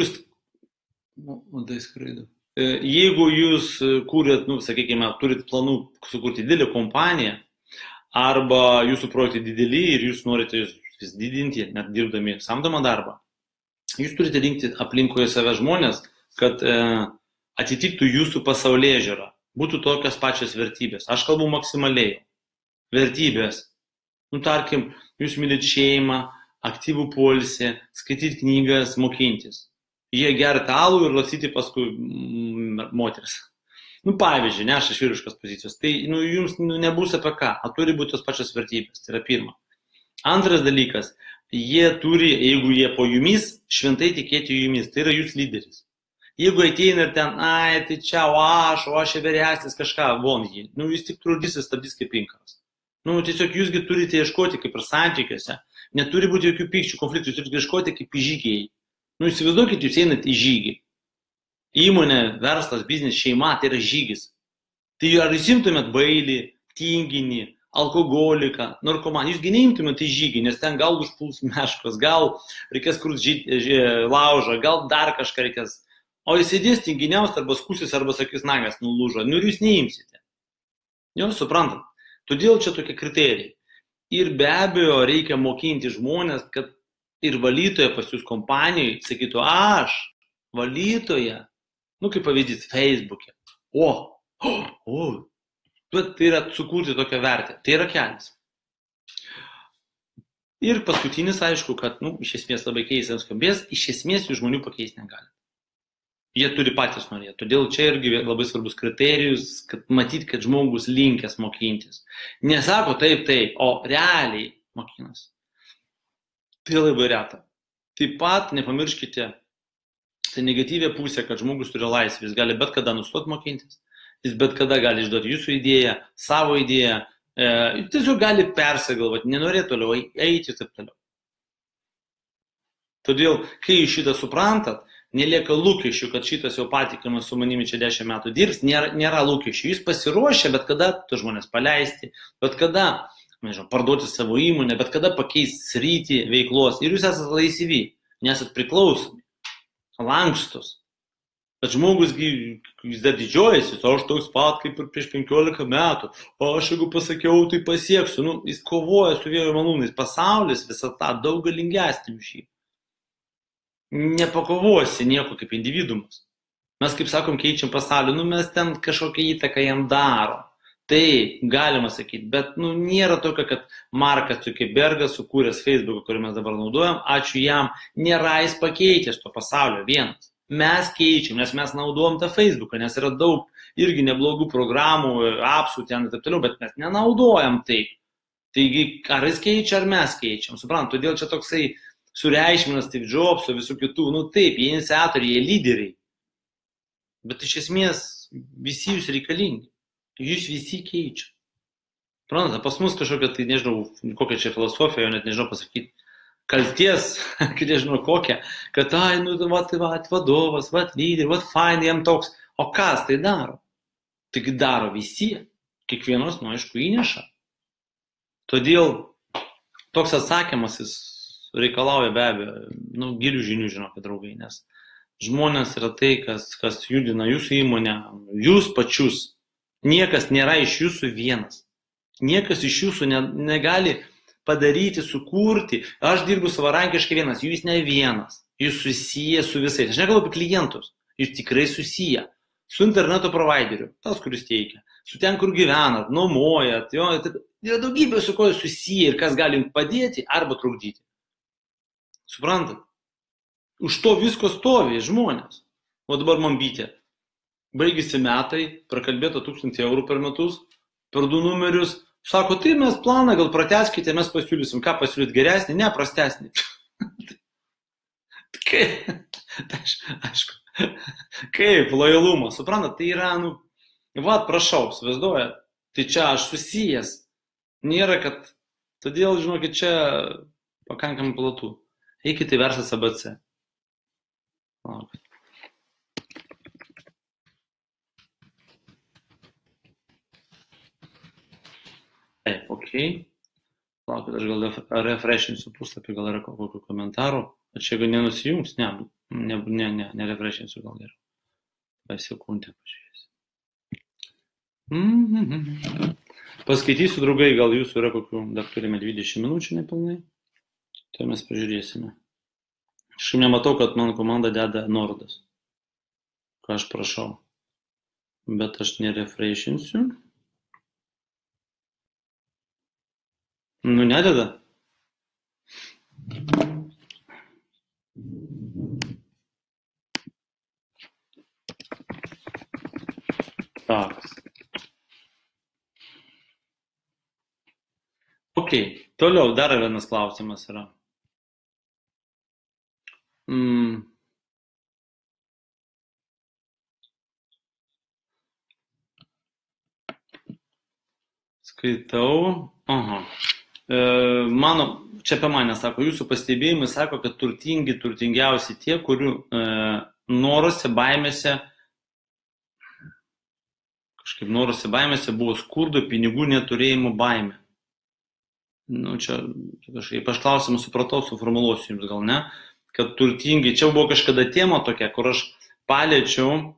jūs kūrėt, sakykime, turit planų sukurti didelį kompaniją, arba jūsų projektai dideli ir jūs norite vis didinti, net dirbdami samdomą darbą, jūs turite rinkti aplinkoje save žmonės, kad atitiktų jūsų pasaulėžiūrą, būtų tokios pačios vertybės. Aš kalbu maksimaliai. Vertybės. Nu, tarkim, jūs mylit šeimą, aktyvų poilsį, skaityti knygas, mokintis. Jie gerti alų ir lasyti paskui moteris. Nu, pavyzdžiui, ne, aš iš vyriškos pozicijos. Tai jums nebus apie ką, o turi būti tos pačios vertybės. Tai yra pirma. Antras dalykas, jie turi, jeigu jie po jumis, šventai tikėti jumis. Tai yra jūs lyderis. Jeigu ateina ir ten, ai, tai čia, o aš vyresnis kažką, von jį. Nu, jūs tik trukdysis, stabdys kaip inkaras. Nu, tiesiog jūsgi turite ieškoti kaip ir santykiuose. Neturi būti jokių pykčių, konfliktų, jūs turite ieškoti kaip į žygiai. Nu, įsivaizduokit, jūs einate į žygį. Įmonė, verslas, biznis, šeima, tai yra žygis. Tai ar jūs imtumėt bailį, tinginį, alkoholiką, narkomaną, jūs neimtumėt į žygį, nes ten gal užpuls meškos, gal reikės kur laužą, gal dar kažką reikės. O jūs sėdės tinginiaus arba skusis arba sakys nagas nulūžo, nu ir jūs neimsite. Jau suprantat. Todėl čia tokie kriterijai. Ir be abejo reikia mokinti žmonės, kad ir valytoja pas jūs kompanijoje sakytų, aš valytoja, nu kaip pavyzdys, Facebook'e. Tai yra sukurti tokią vertę. Tai yra kelias. Ir paskutinis, aišku, kad, iš esmės labai keistai skambės, iš esmės jų žmonių pakeisti negali. Jie turi patys norėti. Todėl čia irgi labai svarbus kriterijus, kad matyti, kad žmogus linkęs mokintis. Nesako taip, o realiai mokinas. Tai labai reta. Taip pat nepamirškite, tai negatyvė pusė, kad žmogus turi laisvę. Jis gali bet kada nustoti mokintis. Jis bet kada gali išduoti jūsų idėją, savo idėją. Jis tiesiog gali persigalvoti, nenorėtų toliau eiti ir taip toliau. Todėl, kai jūs šitą suprantat, nelieka lūkesčių, kad šitas jau patikimas su manimi čia 10 metų dirbs, nėra lūkesčių. Jūs pasiruošę bet kada tu žmonės paleisti, bet kada, parduoti savo įmonę, bet kada pakeisti sritį veiklos ir jūs esate laisvi, nesat priklausomi, lankstus. Bet žmogus, jis dar didžiuojasi, o aš toks pat kaip ir prieš 15 metų, o aš jeigu pasakiau, tai pasieksiu. Jis kovoja su vėjo malūnais, pasaulis visą tą daug galingesnį už jį. Nepakovosi nieko kaip individumas. Mes, kaip sakom, keičiam pasaulį, mes ten kažkokią įtaką jam darom. Tai galima sakyti, bet nėra tokio, kad Markas Zuckerbergas sukūręs Facebooką, kurį mes dabar naudojam, ačiū jam, nėra jis pakeitęs to pasaulio vienas. Mes keičiam, nes mes naudojam tą Facebooką, nes yra daug irgi neblogų programų, appsų ten ir taip toliau, bet mes nenaudojam taip. Taigi, ar jis keičia, ar mes keičiam, suprant, todėl čia toksai sureikšminas Steve Jobso, visų kitų, taip, jie iniciatoriai, jie lyderiai, bet iš esmės visi jūs reikalingi, jūs visi keičia. Prantate, pas mus kažkokia, tai nežinau, kokia čia filosofija, jau net nežinau pasakyti, kalties, kad nežinau kokia, kad vadovas, lyderis, fain, jam toks, o kas tai daro? Taigi daro visi, kiekvienos, aišku, įneša. Todėl toks atsakymas jis reikalauja be abejo, gilių žinių, žinokit, draugai, nes žmonės yra tai, kas judina jūsų įmonę, jūs pačius. Niekas nėra iš jūsų vienas. Niekas iš jūsų negali padaryti, sukurti. Aš dirbu savarankiškai vienas, jūs ne vienas. Jūs susiję su visais. Aš nekalbu apie klientus. Jūs tikrai susiję. Su interneto provideriu, tas, kuris teikia. Su ten, kur gyvenat, nuomojat. Yra daugybė su ko jūs susiję ir kas gali jums padėti arba trukdyti. Suprantat? Už to visko stovi žmonės. O dabar man bitė. Baigėsi metai, prakalbėta 1000 eurų per metus, per 2 numerius. Sako, tai mes planą gal pratęskite, mes pasiūlysim. Ką pasiūlyt geresnį? Ne, prastesnį. Aišku. Kaip lojalumas. Suprantat? Tai yra, prašau, įsivaizduojat. Tai čia aš susijęs. Nėra, kad... Todėl, žinokit, čia pakankamai platų. Eikite į verslas ABC. Laukit. Ok. Laukit, aš gal refreshinsiu puslapį, gal yra kokių komentarų. O čia jeigu nenusijungs, ne refreshinsiu gal geriau. Sekundę pažiūrėsiu. Paskaitysiu, draugai, gal jūsų yra kokių, dar turime 20 minučių nepilnai. Tai mes pažiūrėsime. Aš nematau, kad man komanda deda nuorodas. ką aš prašau. Bet aš nerefreshinsiu. Nu, nededa. Tak. Ok, toliau dar vienas klausimas yra. Skaitau. Aha. Mano, čia apie mane sako, jūsų pastebėjimai sako, kad turtingiausi tie, kurių norose, baimėse, kažkaip norose, baimėse buvo skurdo, pinigų neturėjimo baimė. Nu, čia kažkaip aš klausimą supratau, suformuluosiu jums gal ne, kad turtingi, čia buvo kažkada tema tokia, kur aš paliečiau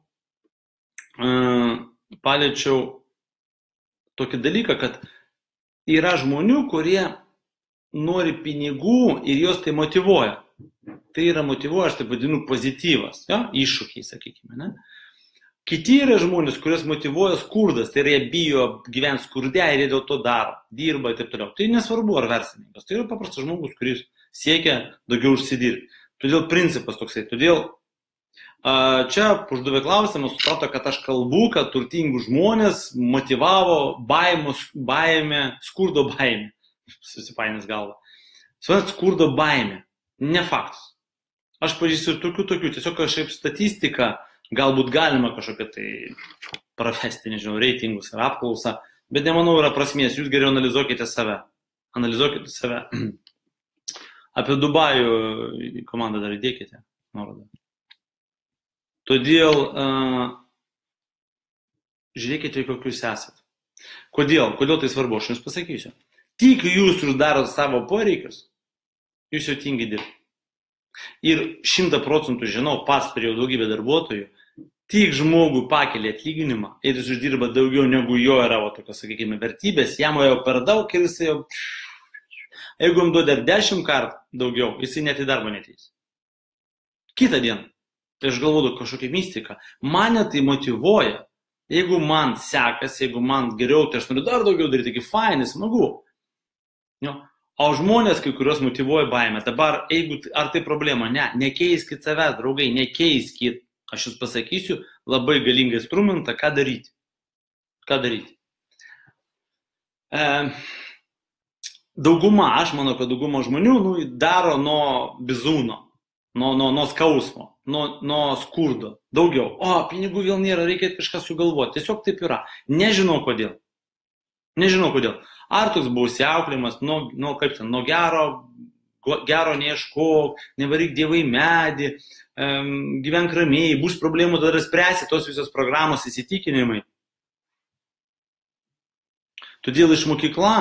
tokį dalyką, kad yra žmonių, kurie nori pinigų ir jos tai motyvuoja. Tai yra motyvuoja, aš taip vadinu, pozityvas, ja? Iššūkiai, sakykime. Ne? Kiti yra žmonės, kurios motyvuoja skurdas, tai yra jie bijo gyventi skurde ir jie dėl to daro, dirba ir taip toliau. Tai nesvarbu, ar verslininkas, tai yra paprastas žmogus, kuris siekia daugiau užsidirbti. Todėl principas toksai. Todėl čia uždavė klausimą, suprato, kad aš kalbu, kad turtingų žmonės motyvavo baimė, skurdo baimė. Susipainės galva. Suprantat, skurdo baimė. Ne faktas. Aš pažįstu ir tokių, tiesiog kažkaip statistika, galbūt galima kažkokią tai pravesti, nežinau, reitingus ar apklausą, bet nemanau yra prasmės, jūs geriau analizuokite save. Analizuokite save. Apie Dubajų komandą dar įdėkite. Nuorodą. Todėl žiūrėkite, kokius esat. Kodėl tai svarbu, aš jums pasakysiu. Tik jūs uždarot savo poreikius, jūs jau tingi dirbti. Ir 100% žinau, pats turėjau daugybę darbuotojų, tik žmogui pakelia atlyginimą ir jis uždirba daugiau negu jo yra, tokios, sakykime, vertybės, jam jau per daug ir jis jau, jeigu jam duoda 10 kartų daugiau, jis net į darbą neteis. Kitą dieną. Tai aš galvoju kažkokią mistiką. Mane tai motyvuoja. Jeigu man sekasi, jeigu man geriau, tai aš noriu dar daugiau daryti, taigi fainai, smagu. Jo. O žmonės, kai kurios motyvuoja baimę. Dabar, ar tai problema? Ne, nekeiskit savęs, draugai, nekeiskit. Aš jūs pasakysiu labai galingą instrumentą, ką daryti. Dauguma, aš manau, kad dauguma žmonių daro nuo bizūno, nuo skausmo, nuo skurdo. Daugiau. O, pinigų vėl nėra, reikia kažką sugalvoti. Tiesiog taip yra. Nežinau kodėl. Ar toks buvo siauklimas, nuo gero neieškok, nevaryk dievai medį, gyvenk ramiai, bus problemų, tada spręsi tos visos programos įsitikinimai. Todėl iš mokykla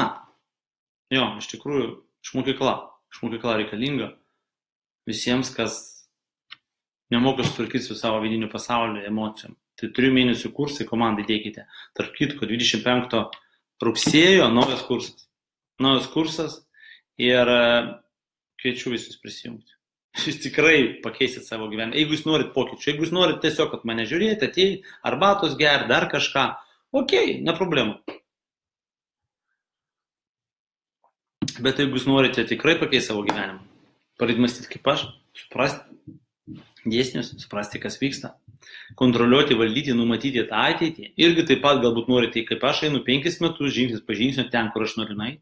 reikalinga visiems, kas nemoka sutvarkyti su savo vidiniu pasauliu, emocijom. Tai 3 mėnesių kursai komandai dėkite. Tarp kitko, 25 rugsėjo naujas kursas ir kviečiu visus prisijungti. Jūs tikrai pakeisit savo gyvenimą. Jeigu jūs norit pokyčių, jeigu jūs norit tiesiog, kad mane žiūrėti, atėjai, arbatos gerti, dar kažką, okei, ne problema. Bet jeigu jūs norite tikrai pakeisti savo gyvenimą, pradėti mąstyti kaip aš, suprasti dėsnius, suprasti, kas vyksta, kontroliuoti, valdyti, numatyti tą ateitį. Irgi taip pat galbūt norite, kaip aš einu 5 metus, žingsnis po žingsnio, ten, kur aš noriu nueiti.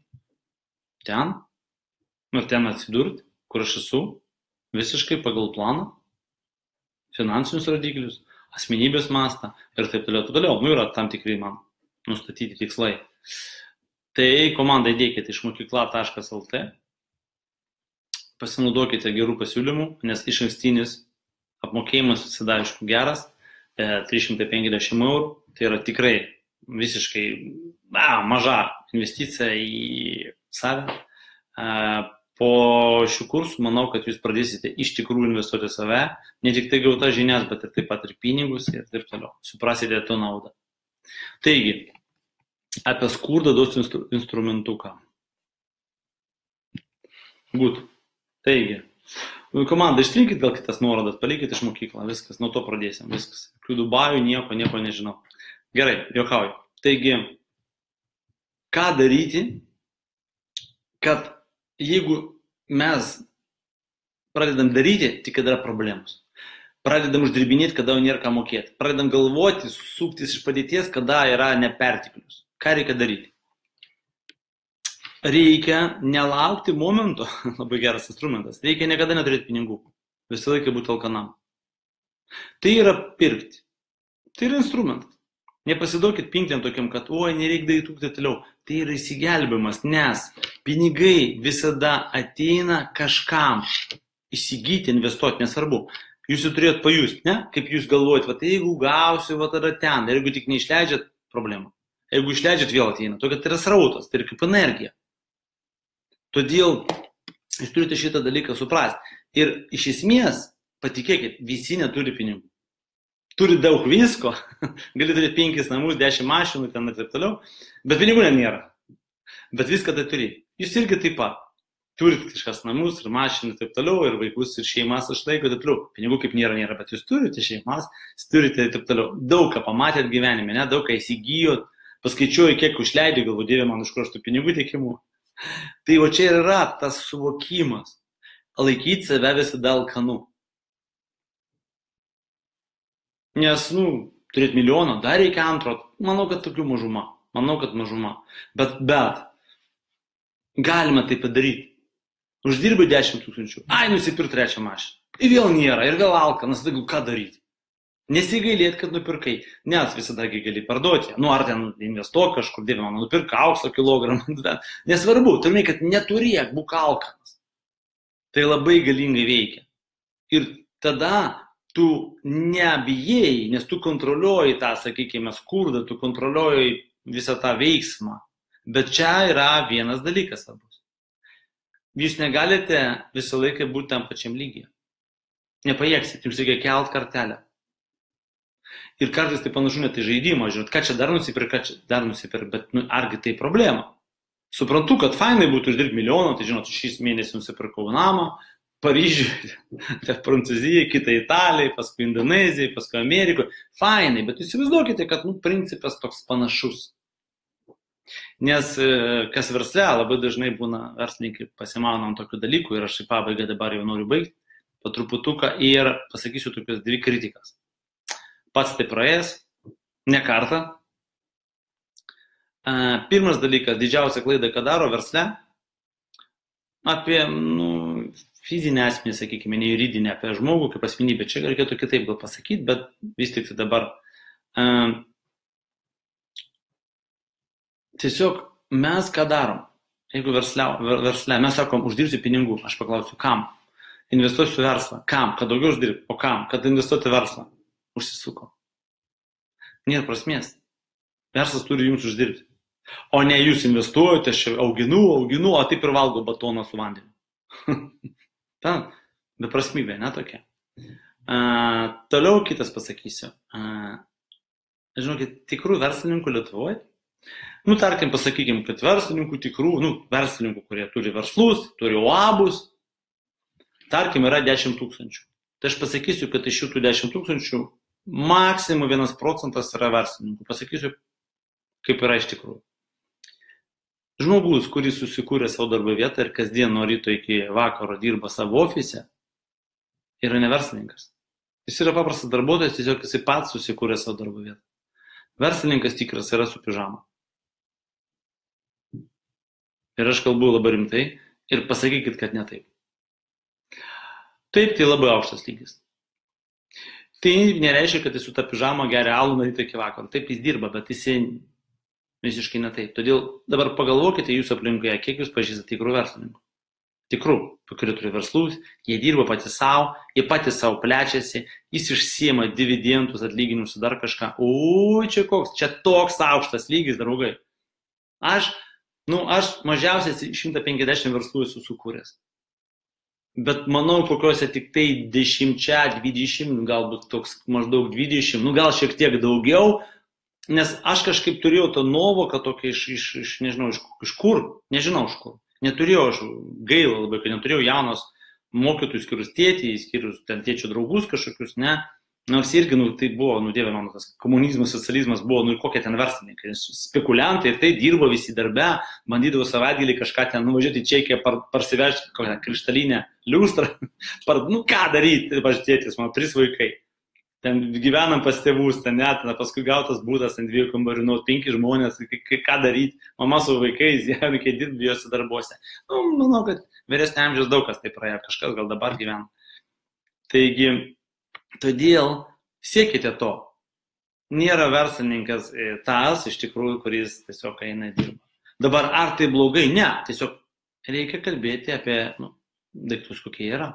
Ten atsidurti, kur aš esu, visiškai pagal planą, finansinius rodiklius, asmenybės mastą ir taip toliau. Yra tam tikrai man nustatyti tikslai. Tai komandai dėkite iš mokykla.lt, pasinaudokite gerų pasiūlymų, nes išankstinis apmokėjimas visada, aišku, geras, 350 €, tai yra tikrai visiškai maža investicija į save. Po šių kursų manau, kad jūs pradėsite iš tikrųjų investuoti save, ne tik tai gauta žinias, bet ir taip pat ir pinigus ir taip toliau. Suprasite to naudą. Taigi, apie skurdą duosiu instrumentuką. Gut. Taigi, Komanda, ištrinkit gal kitas nuorodas, palikit iš mokyklą, viskas, nuo to pradėsim, viskas. Kai Dubajų nieko nežinau. Gerai, juokauju. Taigi, ką daryti, kad jeigu mes pradedam daryti, tik kada yra problemos. Pradedam uždirbinėti, kada jau nėra ką mokėti. Pradedam galvoti, suktis iš padėties, kada yra neperteklius. Ką reikia daryti? Reikia nelaukti momento, labai geras instrumentas, reikia niekada neturėti pinigų, visą laiką būti alkanam. Tai yra pirkti, tai yra instrumentas. Nepasiduokit pinklėm tokiam, kad oi, nereikia daryti tūkti toliau. Tai yra įsigelbimas, nes pinigai visada ateina kažkam įsigyti, investuoti, nesvarbu. Jūs jau turėjot pajusti, ne? Kaip jūs galvojat, va, tai jeigu gausiu, va tada ten, ir jeigu tik neišleidžiat, problema. Jeigu išleidžiat, vėl ateina, tokia tai yra srautas, tai yra kaip energija. Todėl jūs turite šitą dalyką suprasti. Ir iš esmės, patikėkit, visi neturi pinigų. Turi daug visko, gali turėti 5 namus, 10 mašinų ten ir taip toliau, bet pinigų nėra. Bet viską tai turi. Jūs irgi taip pat. Turit kažkas namus ir mašinų ir taip toliau, ir vaikus ir šeimas išlaiko ir taip toliau. Pinigų kaip nėra, bet jūs turite šeimas, turite ir taip toliau. Daug ką pamatėt gyvenime, ne? Daug ką įsigijot, paskaičiuoju, kiek užleidai, galbūt Dieve man už kur aš tų pinigų tiekimų. Tai o čia ir yra tas suvokimas. Laikyti save visada alkanu. Nes, turėti milijoną, dar reikia antro. Manau, kad tokių mažuma. Bet galima tai padaryti. Uždirbai 10 000. Ai, nusipirk 3 mašiną. Ir vėl nėra, ir vėl alkanas. Tai ką daryti? Nesigailėt, kad nupirkai, nes visada gali parduoti. Ar ten investuok kažkur, Dieve man, nupirk aukso kilogramą. Nesvarbu, turime, kad neturėk, būk alkanas. Tai labai galingai veikia. Ir tada tu nebijai, nes tu kontroliuoji tą, sakykime, skurdą, tu kontroliuoji visą tą veiksmą. Bet čia yra vienas dalykas svarbus. Jūs negalite visą laiką būti tam pačiam lygyje. Nepajėgsit, jums reikia kelt kartelę. Ir kartais tai panašu net į žaidimą, žinot, ką čia dar nusipirk, bet argi tai problema. Suprantu, kad fainai būtų uždirbti milijoną, tai žinot, šis mėnesį nusipirkau namą, Paryžiuje, Prancūzijai, kitą Italijai, paskui Indonezijai, paskui Amerikoje. Fainai, bet įsivaizduokite, kad principas toks panašus. Nes kas versle, labai dažnai būna verslininkai pasimauna ant tokių dalykų ir aš į pabaigą dabar jau noriu baigti, po truputuką ir pasakysiu tokias 2 kritikas. Pats tai praėjęs, ne kartą. Pirmas dalykas, didžiausia klaida, ką daro versle, apie fizinę asmenį, sakykime, ne juridinę, apie žmogų kaip asmenybę. Čia reikėtų kitaip gal pasakyti, bet vis tik tai dabar. Tiesiog mes ką darom? Jeigu versle mes sakom, uždirbsiu pinigų, aš paklausiu, kam? Investuosiu verslą. Kam? Kad daugiau uždirbti. O kam? Kad investuoti verslą. Užsisuko. Nėra prasmės. Verslas turi jums uždirbti. O ne jūs investuojate, aš auginu, o taip ir valgo batoną su vandeniu. Beprasmybė, ne tokia. Toliau kitas pasakysiu. Žinokit, tikrų verslininkų Lietuvoje, tarkim, pasakykim, kad verslininkų tikrų, verslininkų, kurie turi verslus, turi uabus, tarkim, yra 10 000. Tai aš pasakysiu, kad iš šitų 10 000 maksimum 1% yra verslininkų. Pasakysiu, kaip yra iš tikrųjų. Žmogus, kuris susikūrė savo darbo vietą ir kasdien nuo ryto iki vakaro dirba savo ofise, yra ne verslininkas. Jis yra paprastas darbuotojas, tiesiog jis pats susikūrė savo darbo vietą. Verslininkas tikras yra su pižama. Ir aš kalbu labai rimtai ir pasakykit, kad ne taip. Taip, tai labai aukštas lygis. Tai nereiškia, kad jis su ta pižama geria alų nuo ryto iki vakaro. Taip jis dirba, bet jis visiškai ne taip. Todėl dabar pagalvokite jūsų aplinkoje, kiek jūs pažįstate tikrų verslininkų. Tikrų, kurie turi verslus, jie dirba patys savo, jie patys savo plečiasi, jis išsiema dividendus, atlyginimus, dar kažką. Čia koks, čia toks aukštas lygis, draugai. Aš mažiausiai 150 verslų esu sukūręs. Bet manau, kokiuose tik tai 10, 20, galbūt toks maždaug 20, gal šiek tiek daugiau, nes aš kažkaip turėjau tą nuovoką tokią nežinau iš kur, nežinau iš kur. Neturėjau, aš gaila labai, kad neturėjau jaunos mokytojų, skirus tėtį, skirus ten tėčio draugus kažkokius, ne. Nors irgi, tai buvo, Dieve mano, tas komunizmas, socializmas buvo, kokie ten verslininkai, spekuliantai ir tai dirbo visi darbe, bandydavo savaitgalį kažką ten nuvažiuoti į Čekiją, parsivežti kokią krištalinę liustrą, ką daryti, pažiūrėtis, mano 3 vaikai. Ten gyvenam pas tėvus, ten net, paskui gautas būdas ant 2 kambarių, 5 žmonės, ką daryti, mama su vaikais, jie reikia dirbti juose darbuose. Manau, kad vyresnio amžiaus daug kas tai praėjo, kažkas gal dabar gyvena. Taigi, todėl siekite to. Nėra verslininkas tas, iš tikrųjų, kuris tiesiog eina dirba. Dabar, ar tai blogai? Ne, tiesiog reikia kalbėti apie daiktus, kokie yra.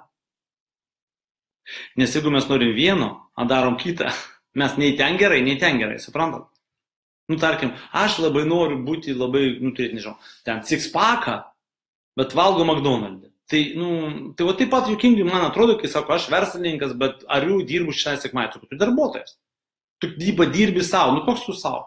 Nes jeigu mes norim vieno, o darom kitą, mes nei ten gerai, suprantat? Tarkim, aš labai noriu būti labai, turėti, nežinau, ten six-packą, bet valgo McDonald's. Tai va taip pat juokingai man atrodo, kai sako, aš verslininkas, bet ar jau dirbu šią sekmadienį, tu darbuotojas. Tu dirbi savo, koks tu savo?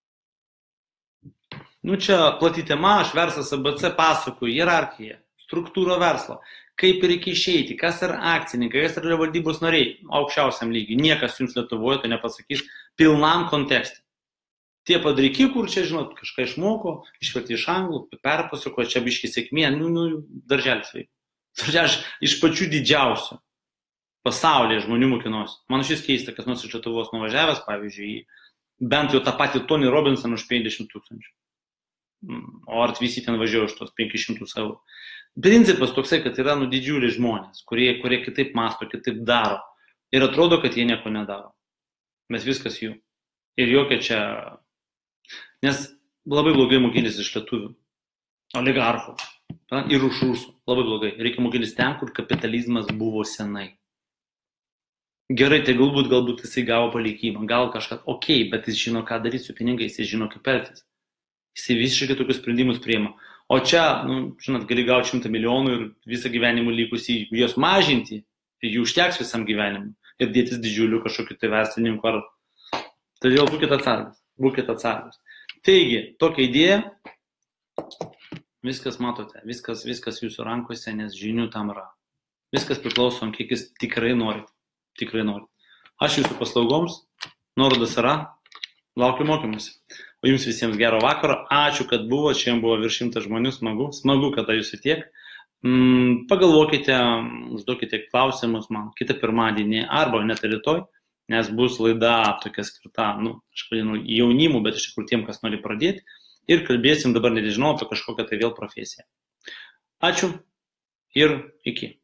Čia plati tema, aš verslas ABC pasakoju, hierarchija, struktūra verslo, kaip reikia išeiti, kas yra akcininkai, kas yra valdybos nariai, aukščiausiam lygiai, niekas jums Lietuvoje to nepasakys pilnam kontekste. Tie padaryki, kur čia, žinot, kažką išmoko, išverti iš anglų, perpasako, čia biški sėkmė, darželis vaikų. Darželis iš pačių didžiausių pasaulyje žmonių mokinuosi. Man šis keista, kas nors iš Lietuvos nuvažiavęs, pavyzdžiui, bent jau tą patį Tony Robinson už 50 000. O ar visi ten važiuoja už tos 500 eurų. Principas toksai, kad yra didžiuliai žmonės, kurie kitaip mąsto, kitaip daro. Ir atrodo, kad jie nieko nedaro. Bet viskas jų. Ir jokia čia... Nes labai blogai mokytis iš lietuvių, oligarchų ir už rusų. Labai blogai. Reikia mokytis ten, kur kapitalizmas buvo senai. Gerai, tai galbūt jisai gavo palikimą, gal kažką, bet jis žino, ką daryti su pinigais, jis žino, kaip elgtis. Jisai visiškai tokius sprendimus priima. O čia, žinot, gali gauti 100 milijonų ir visą gyvenimą likusį juos mažinti, tai jų užteks visam gyvenimui ir dėtis didžiulių kažkokių tai verslininkų ar... Todėl būkite atsargus. Taigi, tokia idėja, viskas matote, viskas jūsų rankose, nes žinių tam yra. Viskas priklauso, kiek jūs tikrai norit. Aš jūsų paslaugoms, nuorodas yra, laukiu mokymuose. O jums visiems gero vakaro, ačiū, kad buvo, šiandien buvo virš 100 žmonių, smagu, kad jūsų tiek. Pagalvokite, užduokite klausimus man kitą pirmadienį arba net rytoj. Nes bus laida tokia skirta, aš vadinu, jaunimų, bet iš tikrųjų tiem, kas nori pradėti. Ir kalbėsim dabar, nežinau, apie kažkokią tai vėl profesiją. Ačiū ir iki.